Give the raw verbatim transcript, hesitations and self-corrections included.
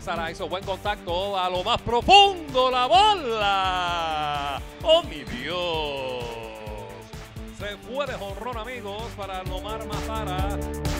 Mazara hizo buen contacto a lo más profundo, la bola. ¡Oh, mi Dios! Se fue de jonrón, amigos, para Nomar Mazara.